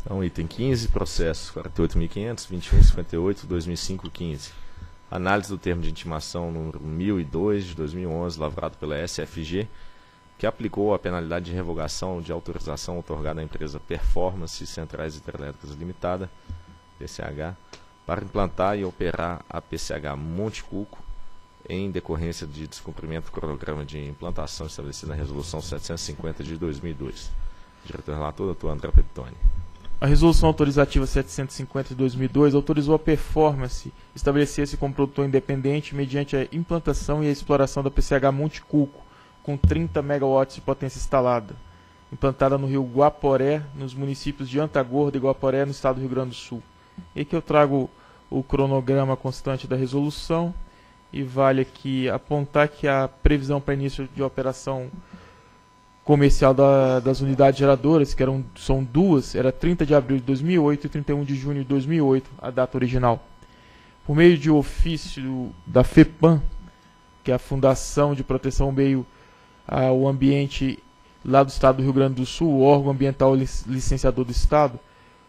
Então, item 15, processo 48.500, 2158, 2005-15. Análise do termo de intimação número 1002 de 2011, lavrado pela SFG, que aplicou a penalidade de revogação de autorização outorgada à empresa Performance Centrais Hidrelétricas Limitada, PCH, para implantar e operar a PCH Monte Cuco, em decorrência de descumprimento do cronograma de implantação estabelecido na Resolução 750 de 2002. Diretor-relator, Dr. André Peptoni. A Resolução Autorizativa 750 de 2002 autorizou a Performance estabelecer-se como produtor independente mediante a implantação e a exploração da PCH Monte Cuco, com 30 MW de potência instalada, implantada no rio Guaporé, nos municípios de Antagorda e Guaporé, no estado do Rio Grande do Sul. E aqui eu trago o cronograma constante da resolução, e vale aqui apontar que a previsão para início de operação comercial das unidades geradoras, que são duas, era 30 de abril de 2008 e 31 de junho de 2008, a data original. Por meio de ofício da FEPAM, que é a Fundação de Proteção ao Meio ao Ambiente lá do estado do Rio Grande do Sul, o órgão ambiental licenciador do estado,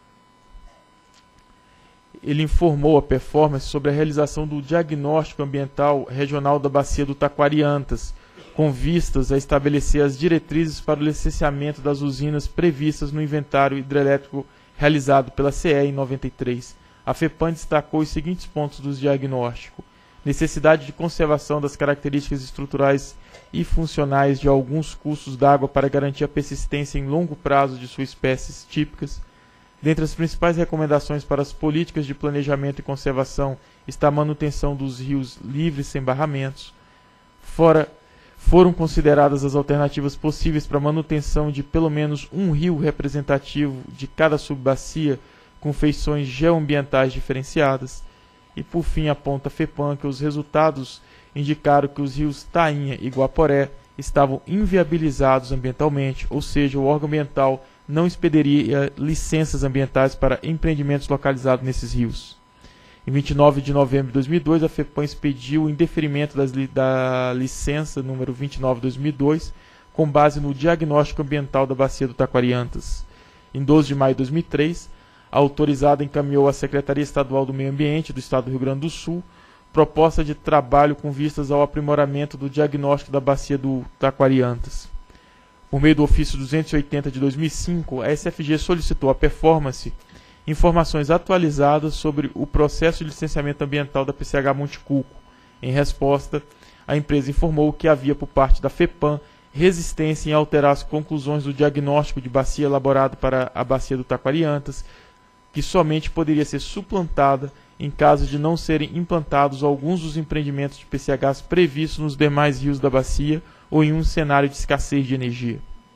ele informou a Performance sobre a realização do diagnóstico ambiental regional da bacia do Taquariantas, com vistas a estabelecer as diretrizes para o licenciamento das usinas previstas no inventário hidrelétrico realizado pela CE em 93. A FEPAM destacou os seguintes pontos do diagnóstico: necessidade de conservação das características estruturais e funcionais de alguns cursos d'água para garantir a persistência em longo prazo de suas espécies típicas. Dentre as principais recomendações para as políticas de planejamento e conservação está a manutenção dos rios livres sem barramentos. Foram consideradas as alternativas possíveis para a manutenção de pelo menos um rio representativo de cada subbacia com feições geoambientais diferenciadas. E por fim aponta a FEPAM que os resultados indicaram que os rios Tainha e Guaporé estavam inviabilizados ambientalmente, ou seja, o órgão ambiental não expediria licenças ambientais para empreendimentos localizados nesses rios. Em 29 de novembro de 2002, a FEPAM expediu o indeferimento da licença número 29/2002, com base no diagnóstico ambiental da bacia do Taquariantas. Em 12 de maio de 2003, a autorizada encaminhou à Secretaria Estadual do Meio Ambiente do Estado do Rio Grande do Sul proposta de trabalho com vistas ao aprimoramento do diagnóstico da bacia do Taquariantas. Por meio do ofício 280 de 2005, a SFG solicitou à Performance informações atualizadas sobre o processo de licenciamento ambiental da PCH Monte Cuco. Em resposta, a empresa informou que havia por parte da FEPAM resistência em alterar as conclusões do diagnóstico de bacia elaborado para a bacia do Taquariantas, que somente poderia ser suplantada em caso de não serem implantados alguns dos empreendimentos de PCHs previstos nos demais rios da bacia ou em um cenário de escassez de energia.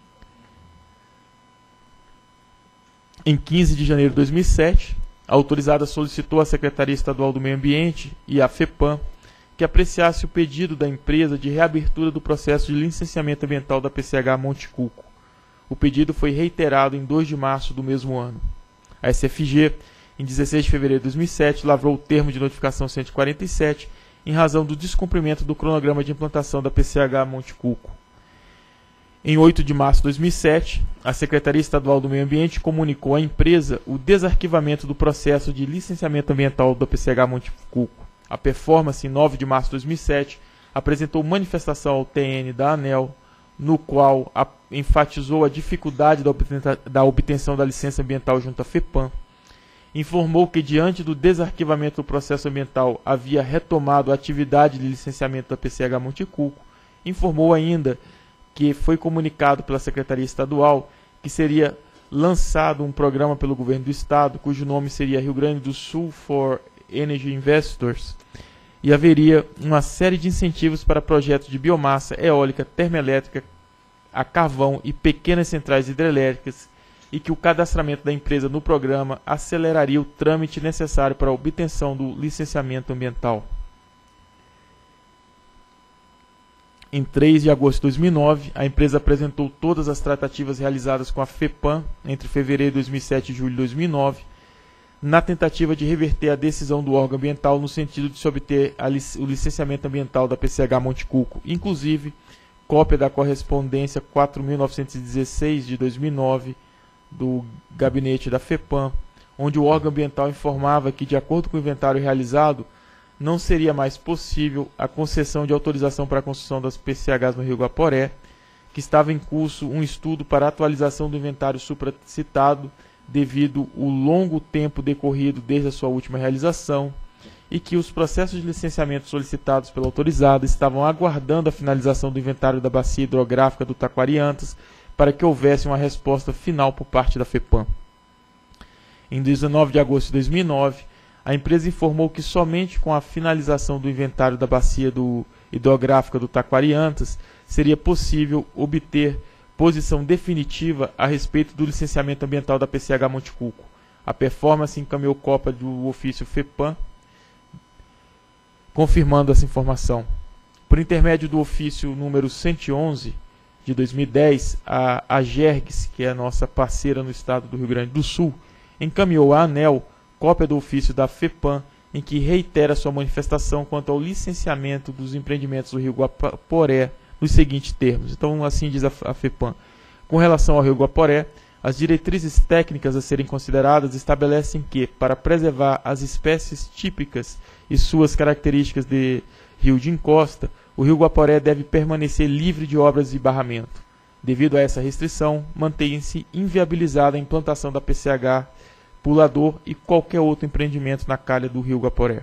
Em 15 de janeiro de 2007, a autorizada solicitou à Secretaria Estadual do Meio Ambiente e à FEPAM que apreciasse o pedido da empresa de reabertura do processo de licenciamento ambiental da PCH Monte Cuco. O pedido foi reiterado em 2 de março do mesmo ano. A SFG, em 16 de fevereiro de 2007, lavrou o termo de notificação 147 em razão do descumprimento do cronograma de implantação da PCH Monte Cuco. Em 8 de março de 2007, a Secretaria Estadual do Meio Ambiente comunicou à empresa o desarquivamento do processo de licenciamento ambiental da PCH Monte Cuco. A Performance, em 9 de março de 2007, apresentou manifestação ao TN da ANEEL, no qual enfatizou a dificuldade da obtenção da licença ambiental junto à FEPAM. Informou que, diante do desarquivamento do processo ambiental, havia retomado a atividade de licenciamento da PCH Monte Cuco. Informou ainda que foi comunicado pela Secretaria Estadual que seria lançado um programa pelo governo do estado, cujo nome seria Rio Grande do Sul for Energy Investors, e haveria uma série de incentivos para projetos de biomassa, eólica, termoelétrica, a carvão e pequenas centrais hidrelétricas, e que o cadastramento da empresa no programa aceleraria o trâmite necessário para a obtenção do licenciamento ambiental. Em 3 de agosto de 2009, a empresa apresentou todas as tratativas realizadas com a FEPAM entre fevereiro de 2007 e julho de 2009, na tentativa de reverter a decisão do órgão ambiental no sentido de se obter o licenciamento ambiental da PCH Monte Cuco, inclusive cópia da correspondência 4.916 de 2009 do gabinete da FEPAM, onde o órgão ambiental informava que, de acordo com o inventário realizado, não seria mais possível a concessão de autorização para a construção das PCHs no Rio Guaporé, que estava em curso um estudo para atualização do inventário supracitado devido ao longo tempo decorrido desde a sua última realização, e que os processos de licenciamento solicitados pela autorizada estavam aguardando a finalização do inventário da bacia hidrográfica do Taquariantas para que houvesse uma resposta final por parte da FEPAM. Em 19 de agosto de 2009, a empresa informou que somente com a finalização do inventário da bacia hidrográfica do Taquariantas seria possível obter posição definitiva a respeito do licenciamento ambiental da PCH Monte Cuco. A Performance encaminhou cópia do ofício FEPAM, confirmando essa informação. Por intermédio do ofício número 111 de 2010, a GERGS, que é a nossa parceira no estado do Rio Grande do Sul, encaminhou à ANEEL cópia do ofício da FEPAM, em que reitera sua manifestação quanto ao licenciamento dos empreendimentos do Rio Guaporé nos seguintes termos. Então, assim diz a FEPAM. Com relação ao Rio Guaporé, as diretrizes técnicas a serem consideradas estabelecem que, para preservar as espécies típicas e suas características de rio de encosta, o Rio Guaporé deve permanecer livre de obras de barramento. Devido a essa restrição, mantém-se inviabilizada a implantação da PCH, pulador e qualquer outro empreendimento na calha do Rio Guaporé.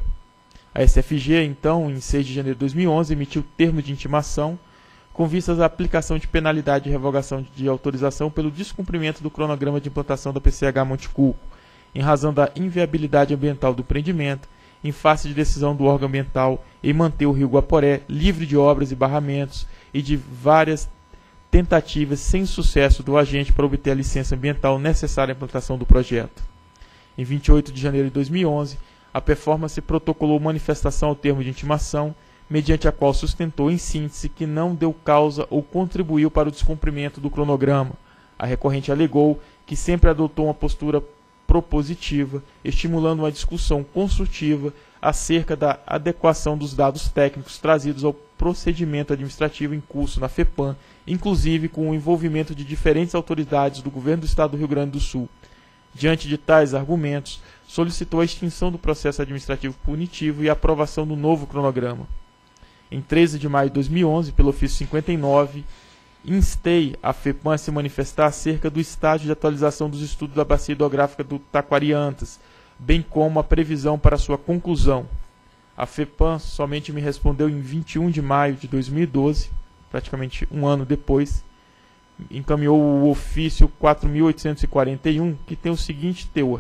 A SFG, então, em 6 de janeiro de 2011, emitiu termo de intimação com vistas à aplicação de penalidade de revogação de autorização pelo descumprimento do cronograma de implantação da PCH Monte Cuco, em razão da inviabilidade ambiental do empreendimento, em face de decisão do órgão ambiental em manter o Rio Guaporé livre de obras e barramentos e de várias tentativas sem sucesso do agente para obter a licença ambiental necessária à implantação do projeto. Em 28 de janeiro de 2011, a Performance protocolou manifestação ao termo de intimação, mediante a qual sustentou em síntese que não deu causa ou contribuiu para o descumprimento do cronograma. A recorrente alegou que sempre adotou uma postura propositiva, estimulando uma discussão construtiva acerca da adequação dos dados técnicos trazidos ao procedimento administrativo em curso na FEPAM, inclusive com o envolvimento de diferentes autoridades do governo do estado do Rio Grande do Sul. Diante de tais argumentos, solicitou a extinção do processo administrativo punitivo e a aprovação do novo cronograma. Em 13 de maio de 2011, pelo ofício 59, instei a FEPAM a se manifestar acerca do estágio de atualização dos estudos da bacia hidrográfica do Taquariantas, bem como a previsão para sua conclusão. A FEPAM somente me respondeu em 21 de maio de 2012, praticamente um ano depois, encaminhou o ofício 4.841, que tem o seguinte teor: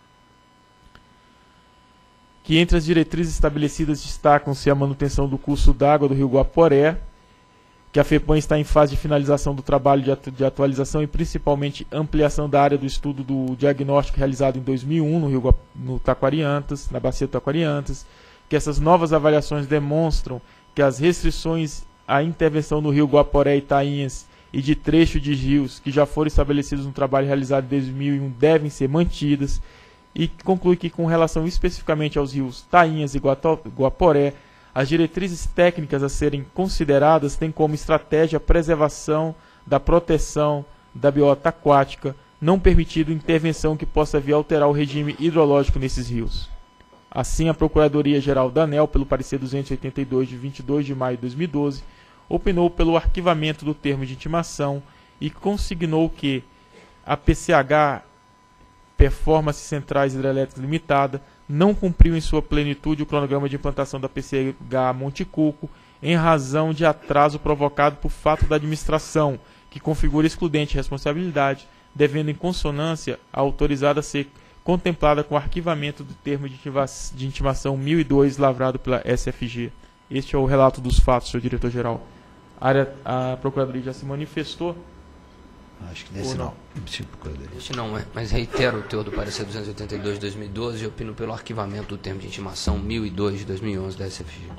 que entre as diretrizes estabelecidas destacam-se a manutenção do curso d'água do Rio Guaporé, que a FEPAM está em fase de finalização do trabalho de atualização e principalmente ampliação da área do estudo do diagnóstico realizado em 2001 no Taquariantas, na bacia do Taquariantas, que essas novas avaliações demonstram que as restrições à intervenção no Rio Guaporé e Tainhas e de trecho de rios que já foram estabelecidos no trabalho realizado em 2001 devem ser mantidas, e conclui que, com relação especificamente aos rios Tainhas e Guaporé, as diretrizes técnicas a serem consideradas têm como estratégia a preservação da proteção da biota aquática, não permitindo intervenção que possa vir a alterar o regime hidrológico nesses rios. Assim, a Procuradoria-Geral da ANEEL, pelo parecer 282 de 22 de maio de 2012, opinou pelo arquivamento do termo de intimação e consignou que a PCH Performance Centrais Hidrelétricas Limitada não cumpriu em sua plenitude o cronograma de implantação da PCH Monte Cuco em razão de atraso provocado por fato da administração, que configura excludente responsabilidade, devendo em consonância a autorizada ser contemplada com o arquivamento do termo de intimação 1002 lavrado pela SFG. Este é o relato dos fatos, senhor diretor-geral. A Procuradoria já se manifestou? Acho que desse não. Este não, mas reitero o teor do parecer 282 de 2012 e opino pelo arquivamento do termo de intimação 1002 de 2011 da SFG.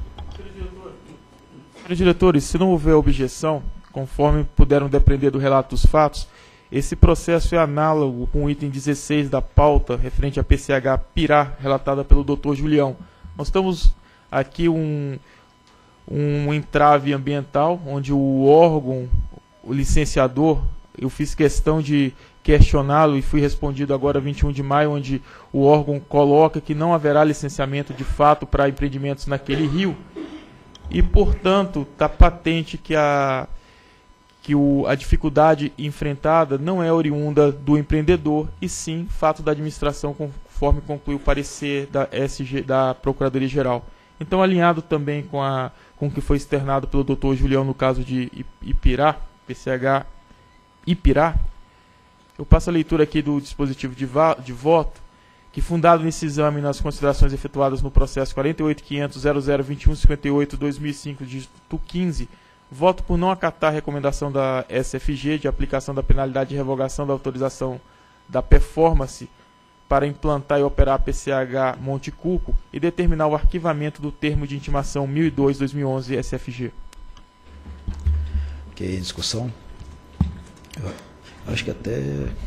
Senhores diretores, se não houver objeção, conforme puderam depreender do relato dos fatos, esse processo é análogo com o item 16 da pauta referente à PCH Pirá, relatada pelo Dr. Julião. Nós estamos aqui um entrave ambiental, onde o órgão, o licenciador, eu fiz questão de questioná-lo e fui respondido agora 21 de maio, onde o órgão coloca que não haverá licenciamento de fato para empreendimentos naquele rio e, portanto, está patente que a dificuldade enfrentada não é oriunda do empreendedor e sim fato da administração, conforme conclui o parecer da Procuradoria-Geral. Então, alinhado também com o que foi externado pelo Dr. Julião no caso de Ipirá, PCH Ipirá, eu passo a leitura aqui do dispositivo de voto, que fundado nesse exame nas considerações efetuadas no processo 48.500.002158/2005, dígito 15, voto por não acatar a recomendação da SFG de aplicação da penalidade de revogação da autorização da performance para implantar e operar a PCH Monte Cuco e determinar o arquivamento do termo de intimação 1002/2011 SFG. Ok, discussão. Eu acho que até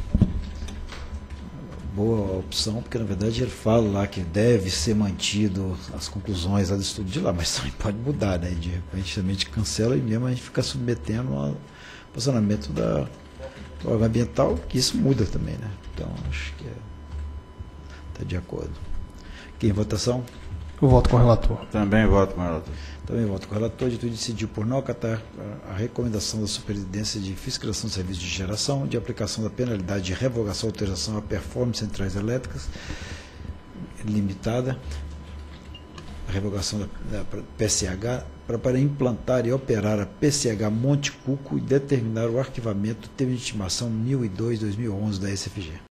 boa opção, porque na verdade ele fala lá que deve ser mantido as conclusões lá do estudo de lá, mas também pode mudar, né? De repente também a gente cancela e mesmo a gente fica submetendo ao posicionamento do órgão ambiental, que isso muda também, né? Então acho que está de acordo. Aqui em votação? Eu voto com o relator. Também voto com o relator. Também voto com o relator. De tudo decidiu por não acatar a recomendação da Superintendência de Fiscalização de Serviços de Geração de aplicação da penalidade de revogação ou alteração à performance de centrais elétricas limitada, a revogação da PCH para implantar e operar a PCH Monte Cuco e determinar o arquivamento do termo de intimação 1002/2011 da SFG.